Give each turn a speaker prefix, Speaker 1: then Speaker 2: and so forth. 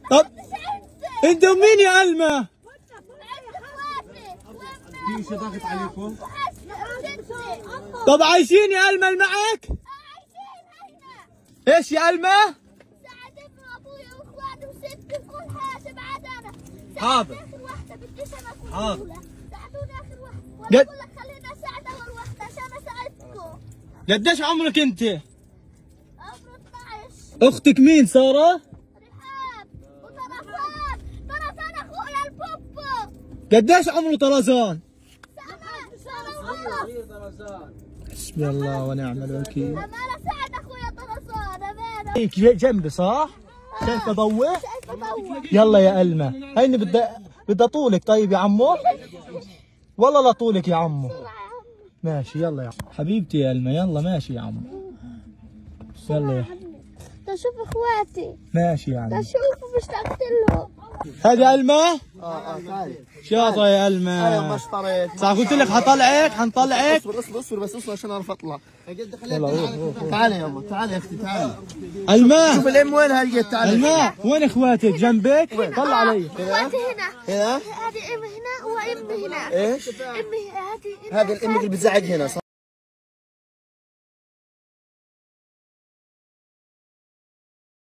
Speaker 1: طب انت مين يا ألمة؟
Speaker 2: في شيء ضاغط عليكم؟
Speaker 1: طب عايشين يا ألمة معك؟ ايش يا ألمة؟
Speaker 3: ساعدني ابويا واخواتي وستي وكل حاجه ما عدا انا.
Speaker 1: حاضر.
Speaker 3: اخر واحده بدي سنه.
Speaker 1: حاضر.
Speaker 3: ساعدوني اخر واحده.
Speaker 1: قد-
Speaker 3: وانا بقول لك خليني اساعد اول واحده عشان اساعدكم.
Speaker 1: قديش عمرك انت؟
Speaker 3: عمري 12.
Speaker 1: اختك مين سارة؟
Speaker 3: رحاب وطرفان. طرفان اخويا البوبو.
Speaker 1: قديش عمره طرزان؟
Speaker 3: سنه ونص.
Speaker 1: حسبي الله ونعم الوكيل.
Speaker 3: امانه ساعد اخويا طرزان امانه.
Speaker 1: هيك جنبي صح؟ شايفه ضوء؟
Speaker 3: شايفه ضوء.
Speaker 1: يلا يا ألمة هيني بدي اطولك. طيب يا عمو؟ والله لا طولك يا عمو. ماشي يلا يا عمو. حبيبتي يا ألمة يلا ماشي يا عمو. يلا يا
Speaker 3: تشوف اخواتي.
Speaker 1: ماشي يا عمو.
Speaker 3: تشوف اشتقت لهم.
Speaker 1: هذه ألمة؟
Speaker 2: تعالي.
Speaker 1: شاطرة يا ألمة.
Speaker 2: ايوه ما اشتريت.
Speaker 1: صح قلت لك حنطلعك.
Speaker 2: اصبر بس اصبر عشان اعرف اطلع.
Speaker 1: يلا روح.
Speaker 2: تعالي يلا تعالي يا اختي تعالي.
Speaker 1: ألمة
Speaker 2: شوف الام وينها لقيت تعالي.
Speaker 1: ألمة وين اخواتك جنبك؟ طلع علي.
Speaker 3: اخواتي هنا.
Speaker 2: هنا؟
Speaker 3: هذه ام هنا وام هنا.
Speaker 2: ايش؟
Speaker 3: امي هذه
Speaker 2: هذا الام اللي بتزعق هنا صح؟